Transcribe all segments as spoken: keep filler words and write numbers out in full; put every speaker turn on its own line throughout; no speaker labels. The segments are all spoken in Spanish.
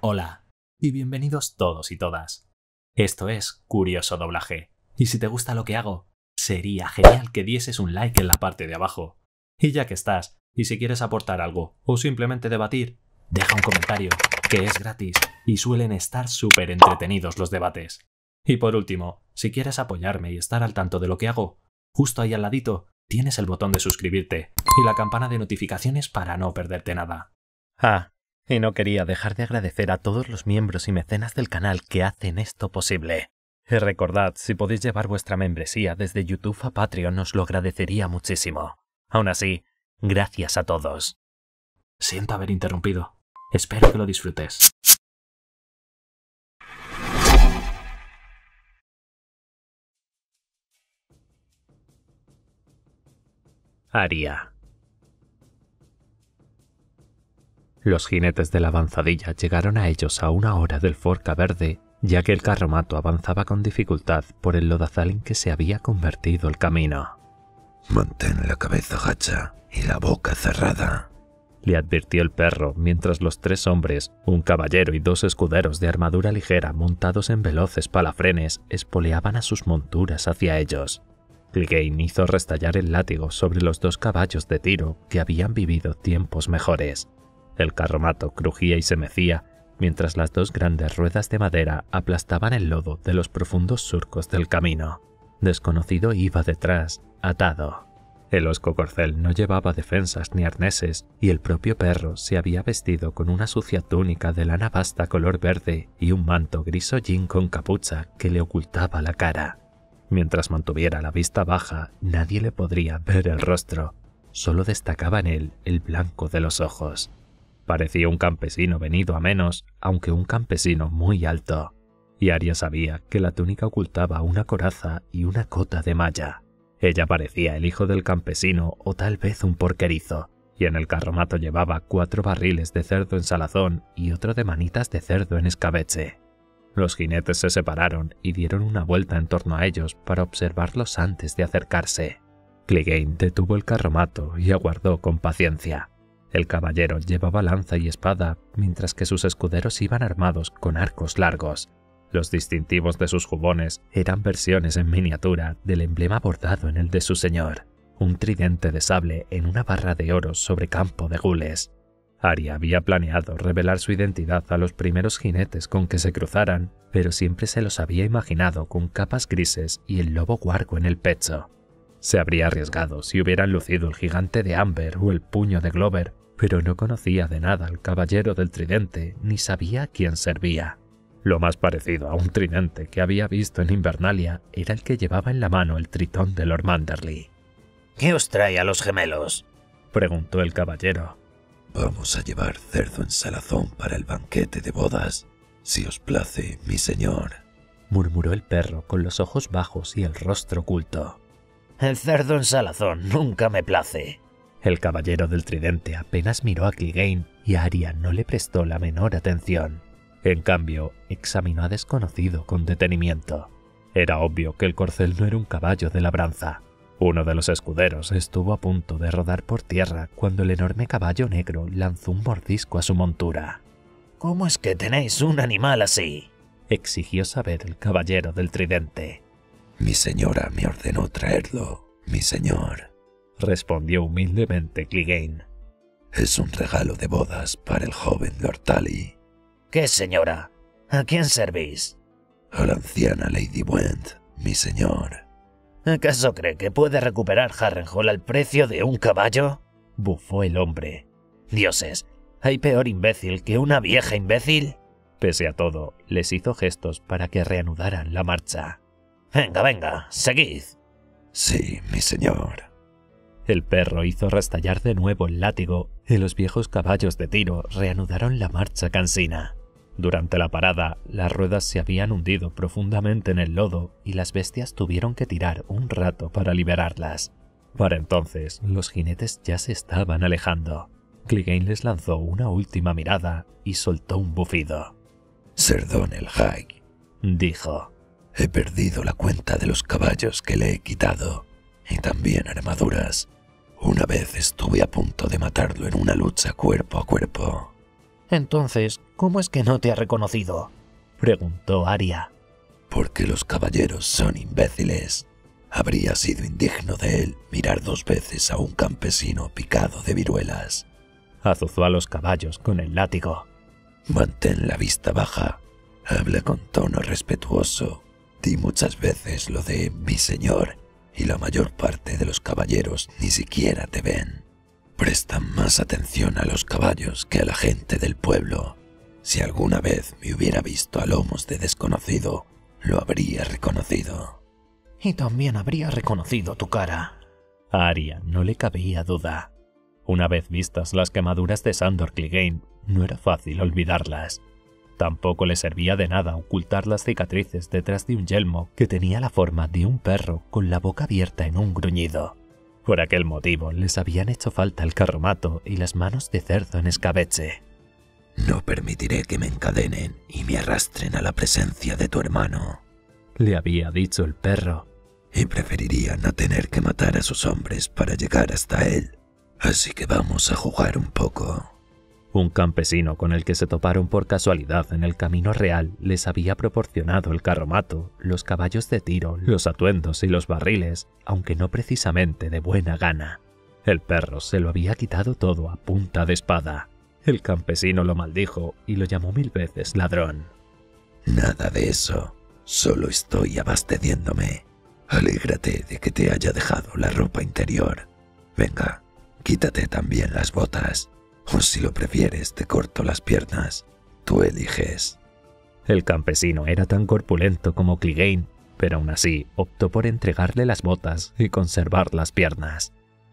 Hola, y bienvenidos todos y todas. Esto es Curioso Doblaje, y si te gusta lo que hago, sería genial que dieses un like en la parte de abajo. Y ya que estás, y si quieres aportar algo, o simplemente debatir, deja un comentario, que es gratis, y suelen estar súper entretenidos los debates. Y por último, si quieres apoyarme y estar al tanto de lo que hago, justo ahí al ladito tienes el botón de suscribirte y la campana de notificaciones para no perderte nada. Ah, y no quería dejar de agradecer a todos los miembros y mecenas del canal que hacen esto posible. Y recordad, si podéis llevar vuestra membresía desde YouTube a Patreon os lo agradecería muchísimo. Aún así, gracias a todos. Siento haber interrumpido. Espero que lo disfrutes. Aria. Los jinetes de la avanzadilla llegaron a ellos a una hora del Forca Verde, ya que el carromato avanzaba con dificultad por el lodazal en que se había convertido el camino.
«Mantén la cabeza gacha y la boca cerrada»,
le advirtió el perro mientras los tres hombres, un caballero y dos escuderos de armadura ligera montados en veloces palafrenes, espoleaban a sus monturas hacia ellos. Clegane hizo restallar el látigo sobre los dos caballos de tiro que habían vivido tiempos mejores. El carromato crujía y se mecía, mientras las dos grandes ruedas de madera aplastaban el lodo de los profundos surcos del camino. Desconocido iba detrás, atado. El hosco corcel no llevaba defensas ni arneses, y el propio perro se había vestido con una sucia túnica de lana basta color verde y un manto gris hollín con capucha que le ocultaba la cara. Mientras mantuviera la vista baja, nadie le podría ver el rostro. Solo destacaba en él el blanco de los ojos. Parecía un campesino venido a menos, aunque un campesino muy alto. Y Aria sabía que la túnica ocultaba una coraza y una cota de malla. Ella parecía el hijo del campesino o tal vez un porquerizo, y en el carromato llevaba cuatro barriles de cerdo en salazón y otro de manitas de cerdo en escabeche. Los jinetes se separaron y dieron una vuelta en torno a ellos para observarlos antes de acercarse. Clegane detuvo el carromato y aguardó con paciencia. El caballero llevaba lanza y espada, mientras que sus escuderos iban armados con arcos largos. Los distintivos de sus jubones eran versiones en miniatura del emblema bordado en el de su señor, un tridente de sable en una barra de oro sobre campo de gules. Aria había planeado revelar su identidad a los primeros jinetes con que se cruzaran, pero siempre se los había imaginado con capas grises y el lobo guargo en el pecho. Se habría arriesgado si hubieran lucido el gigante de Amber o el puño de Glover, pero no conocía de nada al caballero del tridente ni sabía a quién servía. Lo más parecido a un tridente que había visto en Invernalia era el que llevaba en la mano el tritón de Lord Manderly.
¿Qué os trae a los gemelos?,
preguntó el caballero.
«Vamos a llevar cerdo en salazón para el banquete de bodas, si os place, mi señor»,
murmuró el perro con los ojos bajos y el rostro oculto.
«El cerdo en salazón nunca me place».
El caballero del tridente apenas miró a Clegane y a Aria no le prestó la menor atención. En cambio, examinó a desconocido con detenimiento. Era obvio que el corcel no era un caballo de labranza. Uno de los escuderos estuvo a punto de rodar por tierra cuando el enorme caballo negro lanzó un mordisco a su montura.
«¿Cómo es que tenéis un animal así?»,
exigió saber el caballero del tridente.
«Mi señora me ordenó traerlo, mi señor»,
respondió humildemente Clegane.
«Es un regalo de bodas para el joven Lord Tully».
«¿Qué señora? ¿A quién servís?».
«A la anciana Lady Went, mi señor».
«¿Acaso cree que puede recuperar Harrenhal al precio de un caballo?»,
bufó el hombre.
«Dioses, ¿hay peor imbécil que una vieja imbécil?».
Pese a todo, les hizo gestos para que reanudaran la marcha.
«Venga, venga, seguid».
«Sí, mi señor».
El perro hizo restallar de nuevo el látigo y los viejos caballos de tiro reanudaron la marcha cansina. Durante la parada, las ruedas se habían hundido profundamente en el lodo y las bestias tuvieron que tirar un rato para liberarlas. Para entonces, los jinetes ya se estaban alejando. Clegane les lanzó una última mirada y soltó un bufido.
«Sir Donald High»,
dijo.
«He perdido la cuenta de los caballos que le he quitado, y también armaduras. Una vez estuve a punto de matarlo en una lucha cuerpo a cuerpo».
Entonces, ¿cómo es que no te ha reconocido?, preguntó Arya.
Porque los caballeros son imbéciles. Habría sido indigno de él mirar dos veces a un campesino picado de viruelas.
Azuzó a los caballos con el látigo.
Mantén la vista baja. Habla con tono respetuoso. Di muchas veces lo de mi señor, y la mayor parte de los caballeros ni siquiera te ven. Prestan más atención a los caballos que a la gente del pueblo. Si alguna vez me hubiera visto a lomos de desconocido, lo habría reconocido.
Y también habría reconocido tu cara.
A Arya no le cabía duda. Una vez vistas las quemaduras de Sandor Clegane, no era fácil olvidarlas. Tampoco le servía de nada ocultar las cicatrices detrás de un yelmo que tenía la forma de un perro con la boca abierta en un gruñido. Por aquel motivo les habían hecho falta el carromato y las manos de cerdo en escabeche.
No permitiré que me encadenen y me arrastren a la presencia de tu hermano,
le había dicho el perro.
Y preferiría no tener que matar a sus hombres para llegar hasta él. Así que vamos a jugar un poco.
Un campesino con el que se toparon por casualidad en el camino real les había proporcionado el carromato, los caballos de tiro, los atuendos y los barriles, aunque no precisamente de buena gana. El perro se lo había quitado todo a punta de espada. El campesino lo maldijo y lo llamó mil veces ladrón.
Nada de eso, solo estoy abasteciéndome. Alégrate de que te haya dejado la ropa interior. Venga, quítate también las botas. O si lo prefieres, te corto las piernas. Tú eliges.
El campesino era tan corpulento como Clegane, pero aún así optó por entregarle las botas y conservar las piernas.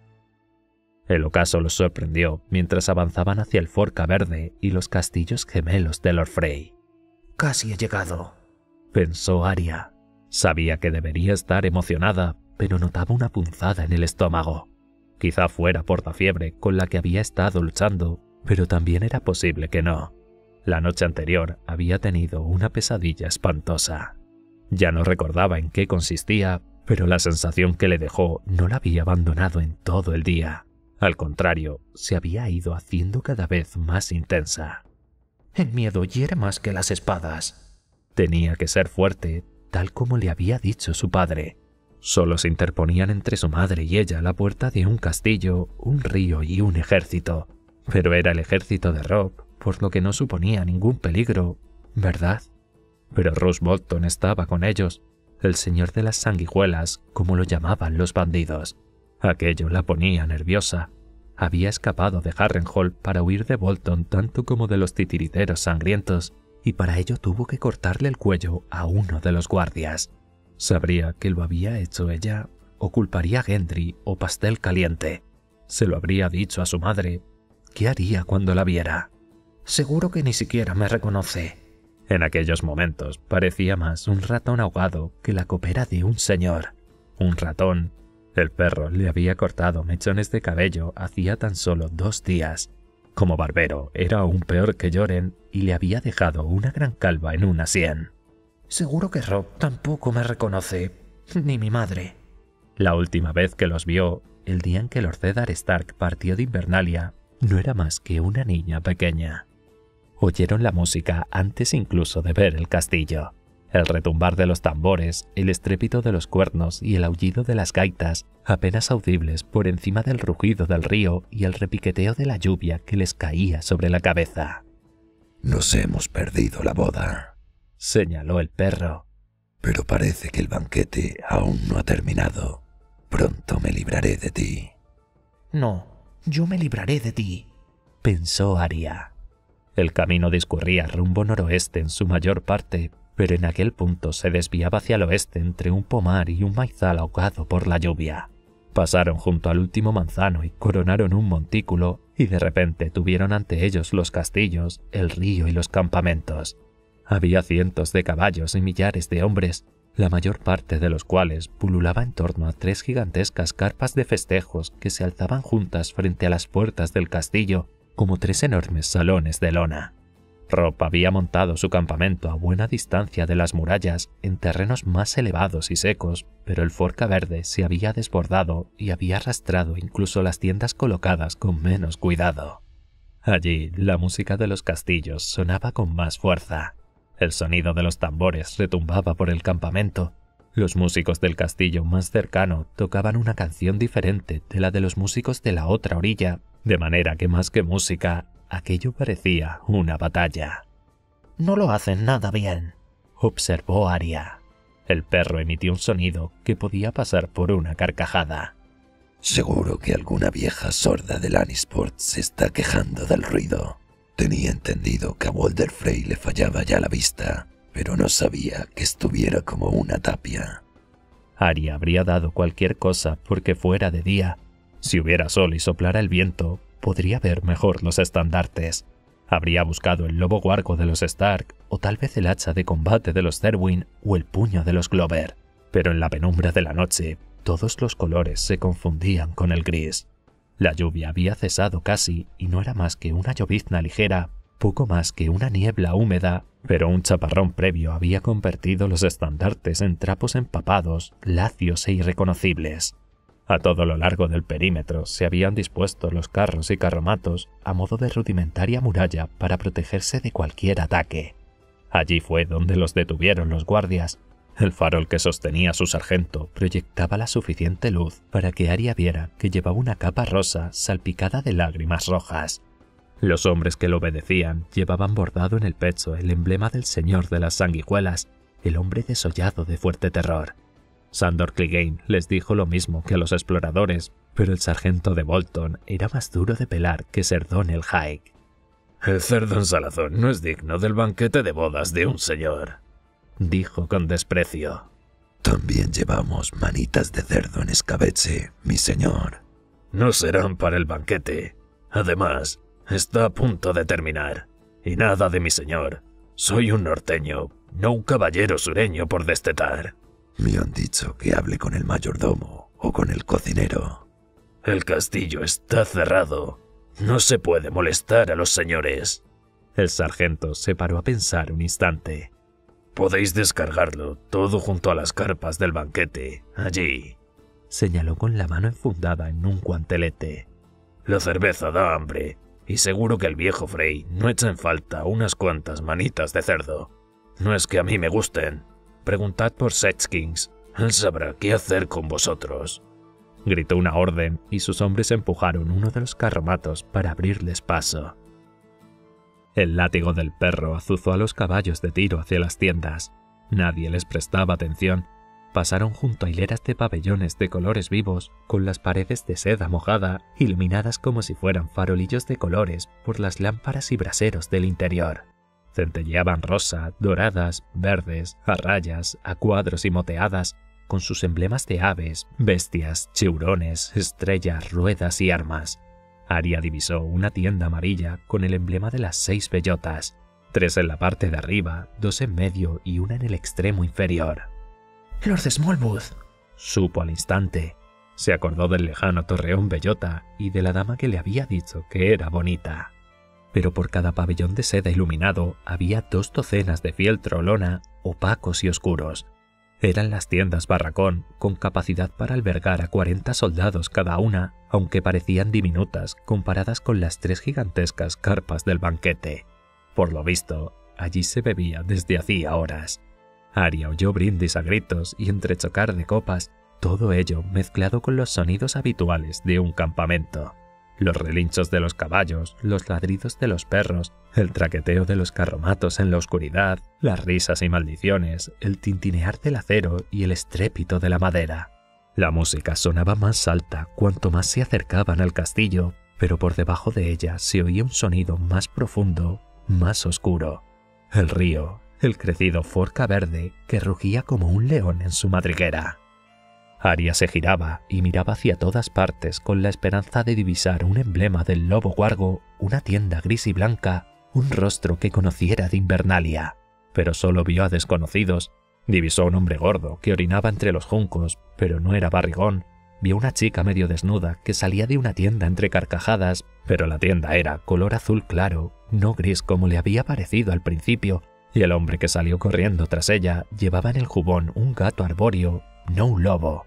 El ocaso los sorprendió mientras avanzaban hacia el Forca Verde y los castillos gemelos de Lord Frey.
«Casi he llegado»,
pensó Arya. Sabía que debería estar emocionada, pero notaba una punzada en el estómago. Quizá fuera por la fiebre con la que había estado luchando, pero también era posible que no. La noche anterior había tenido una pesadilla espantosa. Ya no recordaba en qué consistía, pero la sensación que le dejó no la había abandonado en todo el día. Al contrario, se había ido haciendo cada vez más intensa.
El miedo hiere más que las espadas.
Tenía que ser fuerte, tal como le había dicho su padre. Solo se interponían entre su madre y ella la puerta de un castillo, un río y un ejército. Pero era el ejército de Robb, por lo que no suponía ningún peligro, ¿verdad? Pero Roose Bolton estaba con ellos, el señor de las sanguijuelas, como lo llamaban los bandidos. Aquello la ponía nerviosa. Había escapado de Harrenhal para huir de Bolton tanto como de los titiriteros sangrientos, y para ello tuvo que cortarle el cuello a uno de los guardias. Sabría que lo había hecho ella, o culparía a Gendry o Pastel Caliente. Se lo habría dicho a su madre. ¿Qué haría cuando la viera?
Seguro que ni siquiera me reconoce.
En aquellos momentos parecía más un ratón ahogado que la copera de un señor. Un ratón. El perro le había cortado mechones de cabello hacía tan solo dos días. Como barbero era aún peor que Yoren y le había dejado una gran calva en una sien.
Seguro que Robb tampoco me reconoce, ni mi madre.
La última vez que los vio, el día en que Lord Eddard Stark partió de Invernalia, no era más que una niña pequeña. Oyeron la música antes incluso de ver el castillo. El retumbar de los tambores, el estrépito de los cuernos y el aullido de las gaitas, apenas audibles por encima del rugido del río y el repiqueteo de la lluvia que les caía sobre la cabeza.
Nos hemos perdido la boda,
señaló el perro.
Pero parece que el banquete aún no ha terminado. Pronto me libraré de ti.
No, yo me libraré de ti,
pensó Arya. El camino discurría rumbo noroeste en su mayor parte, pero en aquel punto se desviaba hacia el oeste entre un pomar y un maizal ahogado por la lluvia. Pasaron junto al último manzano y coronaron un montículo, y de repente tuvieron ante ellos los castillos, el río y los campamentos. Había cientos de caballos y millares de hombres, la mayor parte de los cuales pululaba en torno a tres gigantescas carpas de festejos que se alzaban juntas frente a las puertas del castillo como tres enormes salones de lona. Robb había montado su campamento a buena distancia de las murallas, en terrenos más elevados y secos, pero el Forca Verde se había desbordado y había arrastrado incluso las tiendas colocadas con menos cuidado. Allí, la música de los castillos sonaba con más fuerza. El sonido de los tambores retumbaba por el campamento. Los músicos del castillo más cercano tocaban una canción diferente de la de los músicos de la otra orilla, de manera que más que música, aquello parecía una batalla.
«No lo hacen nada bien»,
observó Arya. El perro emitió un sonido que podía pasar por una carcajada.
Seguro que alguna vieja sorda de Lannisport se está quejando del ruido. Tenía entendido que a Walder Frey le fallaba ya la vista, pero no sabía que estuviera como una tapia.
Arya habría dado cualquier cosa porque fuera de día. Si hubiera sol y soplara el viento, podría ver mejor los estandartes. Habría buscado el lobo guargo de los Stark, o tal vez el hacha de combate de los Tywin o el puño de los Glover. Pero en la penumbra de la noche, todos los colores se confundían con el gris. La lluvia había cesado casi y no era más que una llovizna ligera, poco más que una niebla húmeda, pero un chaparrón previo había convertido los estandartes en trapos empapados, lacios e irreconocibles. A todo lo largo del perímetro se habían dispuesto los carros y carromatos a modo de rudimentaria muralla para protegerse de cualquier ataque. Allí fue donde los detuvieron los guardias. El farol que sostenía su sargento proyectaba la suficiente luz para que Arya viera que llevaba una capa rosa salpicada de lágrimas rojas. Los hombres que lo obedecían llevaban bordado en el pecho el emblema del señor de las sanguijuelas, el hombre desollado de fuerte terror. Sandor Clegane les dijo lo mismo que a los exploradores, pero el sargento de Bolton era más duro de pelar que Ser Donnell Haig.
«El cerdo en salazón no es digno del banquete de bodas de un señor»,
dijo con desprecio.
«También llevamos manitas de cerdo en escabeche, mi señor».
«No serán para el banquete. Además, está a punto de terminar. Y nada de mi señor. Soy un norteño, no un caballero sureño por destetar».
«Me han dicho que hable con el mayordomo o con el cocinero».
«El castillo está cerrado. No se puede molestar a los señores».
El sargento se paró a pensar un instante.
«Podéis descargarlo todo junto a las carpas del banquete, allí»,
señaló con la mano enfundada en un guantelete.
«La cerveza da hambre, y seguro que el viejo Frey no echa en falta unas cuantas manitas de cerdo. No es que a mí me gusten. Preguntad por Setchkins, él sabrá qué hacer con vosotros».
Gritó una orden y sus hombres empujaron uno de los carromatos para abrirles paso. El látigo del perro azuzó a los caballos de tiro hacia las tiendas. Nadie les prestaba atención. Pasaron junto a hileras de pabellones de colores vivos, con las paredes de seda mojada, iluminadas como si fueran farolillos de colores por las lámparas y braseros del interior. Centelleaban rosa, doradas, verdes, a rayas, a cuadros y moteadas, con sus emblemas de aves, bestias, chihurones, estrellas, ruedas y armas. Arya divisó una tienda amarilla con el emblema de las seis bellotas, tres en la parte de arriba, dos en medio y una en el extremo inferior.
«Lord Smallwood»,
supo al instante. Se acordó del lejano torreón bellota y de la dama que le había dicho que era bonita. Pero por cada pabellón de seda iluminado había dos docenas de fieltro o lona, opacos y oscuros. Eran las tiendas barracón, con capacidad para albergar a cuarenta soldados cada una, aunque parecían diminutas comparadas con las tres gigantescas carpas del banquete. Por lo visto, allí se bebía desde hacía horas. Arya oyó brindis a gritos y entrechocar de copas, todo ello mezclado con los sonidos habituales de un campamento. Los relinchos de los caballos, los ladridos de los perros, el traqueteo de los carromatos en la oscuridad, las risas y maldiciones, el tintinear del acero y el estrépito de la madera. La música sonaba más alta cuanto más se acercaban al castillo, pero por debajo de ella se oía un sonido más profundo, más oscuro. El río, el crecido Forca verde que rugía como un león en su madriguera. Arya se giraba y miraba hacia todas partes con la esperanza de divisar un emblema del lobo guargo, una tienda gris y blanca, un rostro que conociera de Invernalia. Pero solo vio a desconocidos. Divisó a un hombre gordo que orinaba entre los juncos, pero no era barrigón. Vio una chica medio desnuda que salía de una tienda entre carcajadas, pero la tienda era color azul claro, no gris como le había parecido al principio, y el hombre que salió corriendo tras ella llevaba en el jubón un gato arbóreo, no un lobo.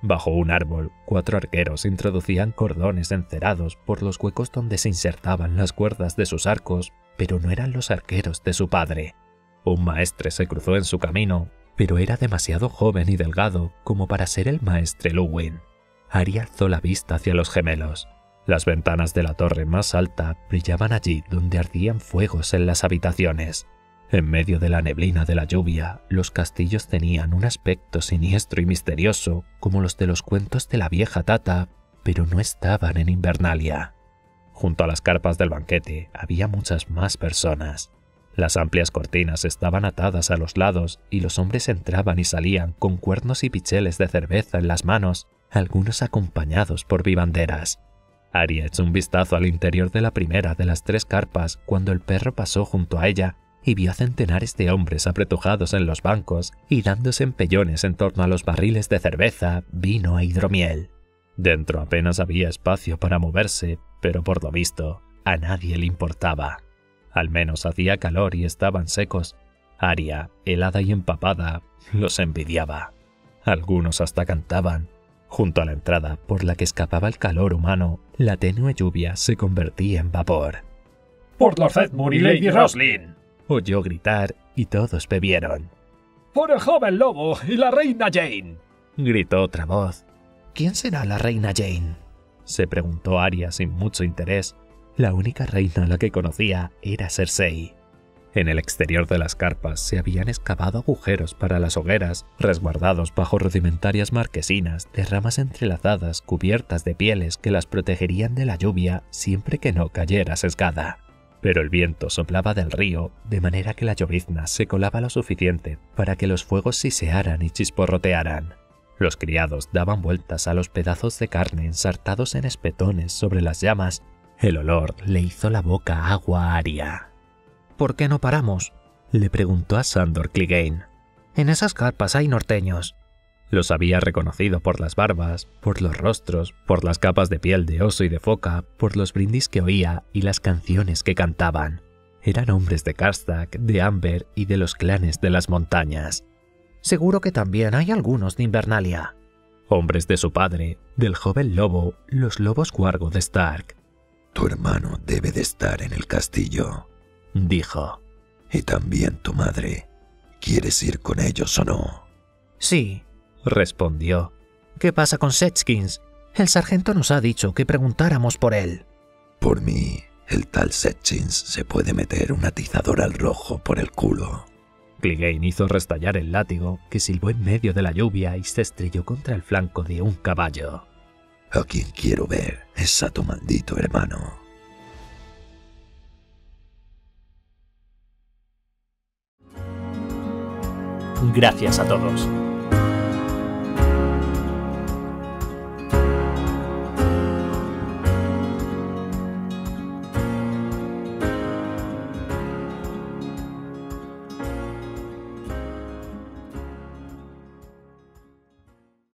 Bajo un árbol, cuatro arqueros introducían cordones encerados por los huecos donde se insertaban las cuerdas de sus arcos, pero no eran los arqueros de su padre. Un maestre se cruzó en su camino, pero era demasiado joven y delgado como para ser el maestre Luwin. Arya alzó la vista hacia los gemelos. Las ventanas de la torre más alta brillaban allí donde ardían fuegos en las habitaciones. En medio de la neblina de la lluvia, los castillos tenían un aspecto siniestro y misterioso como los de los cuentos de la vieja Tata, pero no estaban en Invernalia. Junto a las carpas del banquete había muchas más personas. Las amplias cortinas estaban atadas a los lados y los hombres entraban y salían con cuernos y picheles de cerveza en las manos, algunos acompañados por vivanderas. Arya echó un vistazo al interior de la primera de las tres carpas cuando el perro pasó junto a ella y vio a centenares de hombres apretujados en los bancos y dándose empellones en torno a los barriles de cerveza, vino e hidromiel. Dentro apenas había espacio para moverse, pero por lo visto, a nadie le importaba. Al menos hacía calor y estaban secos. Arya, helada y empapada, los envidiaba. Algunos hasta cantaban. Junto a la entrada por la que escapaba el calor humano, la tenue lluvia se convertía en vapor.
¡Por Lord Edmund y Lady Roslin!
Oyó gritar y todos bebieron.
¡Por el joven lobo y la reina Jane!
Gritó otra voz.
¿Quién será la reina Jane?
Se preguntó Arya sin mucho interés. La única reina a la que conocía era Cersei. En el exterior de las carpas se habían excavado agujeros para las hogueras, resguardados bajo rudimentarias marquesinas de ramas entrelazadas cubiertas de pieles que las protegerían de la lluvia siempre que no cayera sesgada. Pero el viento soplaba del río, de manera que la llovizna se colaba lo suficiente para que los fuegos sisearan y chisporrotearan. Los criados daban vueltas a los pedazos de carne ensartados en espetones sobre las llamas. El olor le hizo la boca agua a Arya.
¿Por qué no paramos?,
le preguntó a Sandor Clegane.
En esas carpas hay norteños.
Los había reconocido por las barbas, por los rostros, por las capas de piel de oso y de foca, por los brindis que oía y las canciones que cantaban. Eran hombres de Karstark, de Amber y de los clanes de las montañas.
Seguro que también hay algunos de Invernalia.
Hombres de su padre, del joven lobo, los lobos Guargo de Stark.
Tu hermano debe de estar en el castillo,
dijo.
Y también tu madre. ¿Quieres ir con ellos o no?
Sí,
respondió.
¿Qué pasa con Setchkins? El sargento nos ha dicho que preguntáramos por él.
Por mí, el tal Setchkins se puede meter un atizador al rojo por el culo.
Clegane hizo restallar el látigo, que silbó en medio de la lluvia y se estrelló contra el flanco de un caballo.
A quien quiero ver es a tu maldito hermano.
Gracias a todos.